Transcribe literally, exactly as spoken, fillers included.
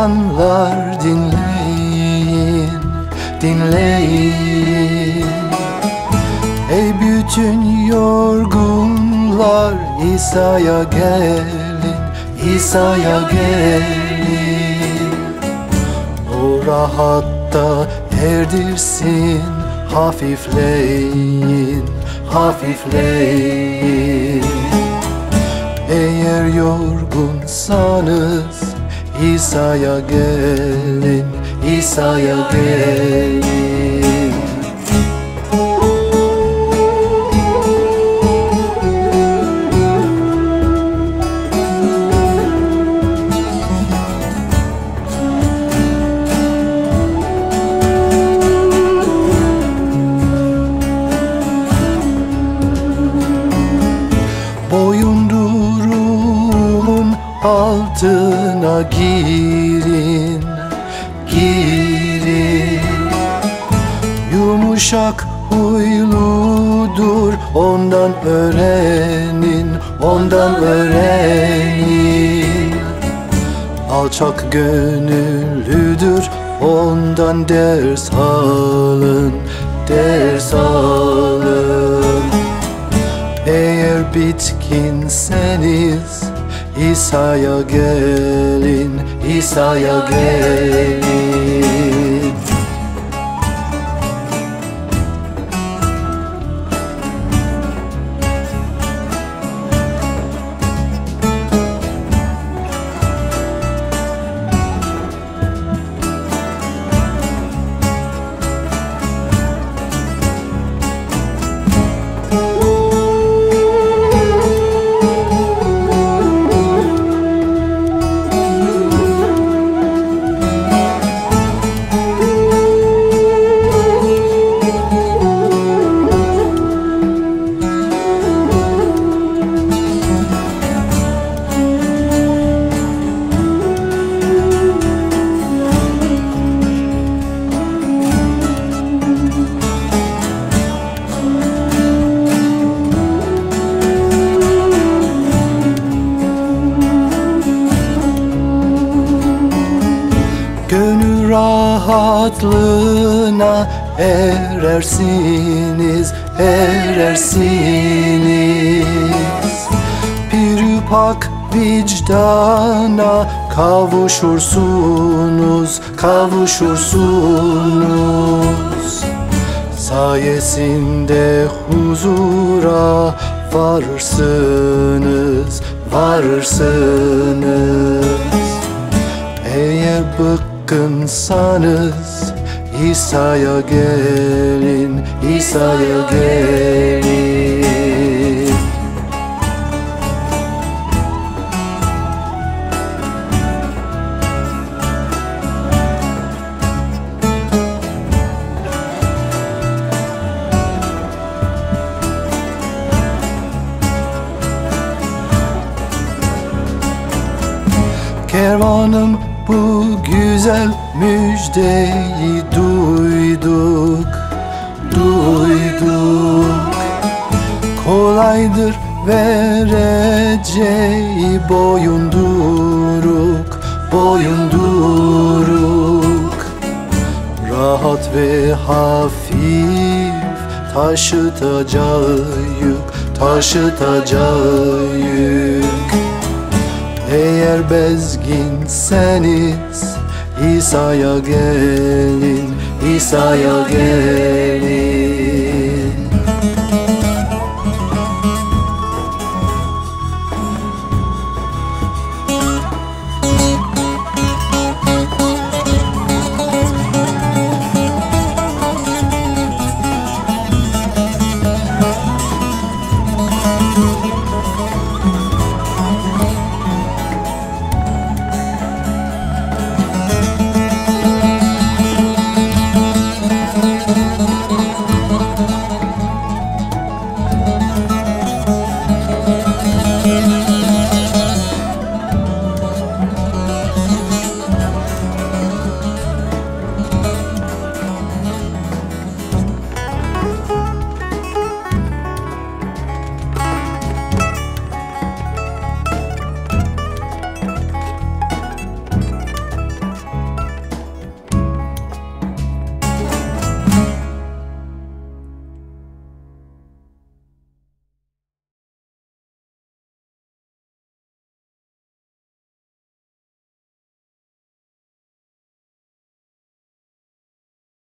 insanlar dinleyin, dinleyin. Ey bütün yorgunlar, İsa'ya gelin, İsa'ya gelin. O rahatta erdirsin, hafifleyin, hafifleyin. Eğer yorgunsanız İsa'ya gelin, İsa'ya gelin. Boyunduruğun altına girin, girin. Yumuşak huyludur, ondan öğrenin, ondan öğrenin. Alçak gönüllüdür, ondan ders alın, ders alın. Eğer bitkinseniz İsa'ya gelin, İsa'ya gelin. Gönül rahatlığına erersiniz, erersiniz. Bir pak vicdana kavuşursunuz, kavuşursunuz. Sayesinde huzura varırsınız, varırsınız. Eğer bıkkınsanız İsa'ya gelin, İsa'ya gelin. Kervanım, bu güzel müjdeyi duyduk, duyduk. Kolaydır vereceği boyunduruk, boyunduruk. Rahat ve hafif taşıtacağı yük, taşıtacağı yük. Eğer bezginseniz İsa'ya gelin, İsa'ya gelin.